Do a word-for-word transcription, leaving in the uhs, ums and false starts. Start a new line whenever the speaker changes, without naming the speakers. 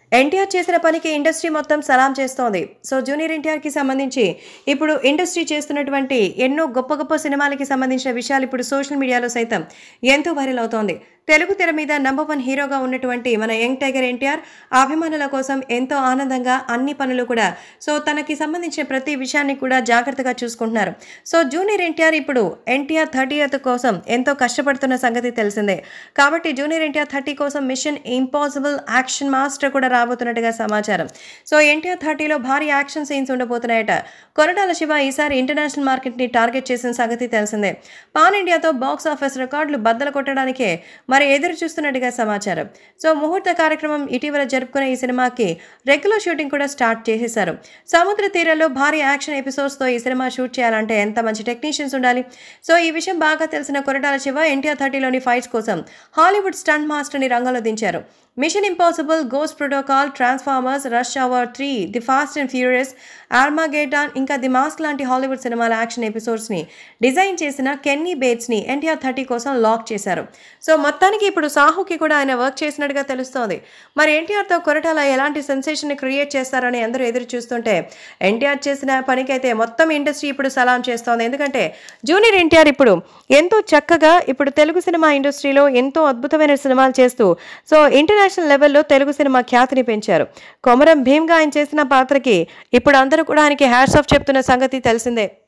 ఎన్టీఆర్ చేసిన పనికి ఇండస్ట్రీ మొత్తం సలాం చేస్తోంది. సో జూనియర్ ఎన్టీఆర్కి సంబంధించి ఇప్పుడు ఇండస్ట్రీ చేస్తున్నటువంటి ఎన్నో గొప్ప గొప్ప సినిమాలకి సంబంధించిన విషయాలు ఇప్పుడు సోషల్ మీడియాలో సైతం ఎంతో వైరల్ అవుతోంది. తెలుగు తెర మీద నంబర్ వన్ హీరోగా ఉన్నటువంటి మన యంగ్ టైగర్ ఎన్టీఆర్ అభిమానుల కోసం ఎంతో ఆనందంగా అన్ని పనులు కూడా సో తనకి సంబంధించిన ప్రతి విషయాన్ని కూడా జాగ్రత్తగా చూసుకుంటున్నారు. సో జూనియర్ ఎన్టీఆర్ ఇప్పుడు ఎన్టీఆర్ థర్టీయత్ కోసం ఎంతో కష్టపడుతున్న సంగతి తెలిసిందే. కాబట్టి జూనియర్ ఎన్టీఆర్ థర్టీ కోసం మిషన్ ఇంపాసిబుల్ యాక్షన్ మాస్టర్ కూడా రాబోతున్నట్టుగా సమాచారం. సో ఎన్టీఆర్ థర్టీలో భారీ యాక్షన్ సీన్స్ ఉండబోతున్నాయట. కొరటాల శివ ఈసారి ఇంటర్నేషనల్ మార్కెట్ని టార్గెట్ చేసిన సంగతి తెలిసిందే. పాన్ ఇండియాతో బాక్స్ ఆఫీస్ రికార్డులు బద్దలు కొట్టడానికే మరి ఎదురు చూస్తున్నట్టుగా సమాచారం. సో ముహూర్త కార్యక్రమం ఇటీవల జరుపుకున్న ఈ సినిమాకి రెగ్యులర్ షూటింగ్ కూడా స్టార్ట్ చేసేశారు. సముద్ర తీరంలో భారీ యాక్షన్ ఎపిసోడ్స్తో ఈ సినిమా షూట్ చేయాలంటే ఎంత మంచి టెక్నీషియన్స్ ఉండాలి. సో ఈ విషయం బాగా తెలిసిన కొరటాల శివ ఎన్టీఆర్ థర్టీలోని ఫైట్స్ కోసం హాలీవుడ్ స్టంట్ మాస్టర్ని రంగంలో దించారు. Mission Impossible, Ghost Protocol, Transformers, Rush Hour Three, the Fast and Furious, Armageddon ఇంకా ది మాస్క్ లాంటి హాలీవుడ్ సినిమాల యాక్షన్ ఎపిసోడ్స్ని డిజైన్ చేసిన కెన్నీ బేట్స్ని ఎన్టీఆర్ థర్టీ కోసం లాక్ చేశారు. సో మొత్తానికి ఇప్పుడు సాహుకి కూడా ఆయన వర్క్ చేసినట్టుగా తెలుస్తోంది. మరి ఎన్టీఆర్తో కొరటాల ఎలాంటి సెన్సేషన్ క్రియేట్ చేస్తారని అందరూ ఎదురు చూస్తుంటే ఎన్టీఆర్ చేసిన పనికైతే మొత్తం ఇండస్ట్రీ ఇప్పుడు సలాం చేస్తోంది. ఎందుకంటే జూనియర్ ఎన్టీఆర్ ఇప్పుడు ఎంతో చక్కగా ఇప్పుడు తెలుగు సినిమా ఇండస్ట్రీలో ఎంతో అద్భుతమైన సినిమాలు చేస్తూ సో ఇంటర్నేషనల్ లెవెల్లో తెలుగు సినిమా ఖ్యాతిని పెంచారు. కొమరం భీమ్గా ఆయన చేసిన పాత్రకి ఇప్పుడు అందరూ కూడా ఆయనకి హ్యాట్స్ ఆఫ్ చెప్తున్న సంగతి తెలిసిందే.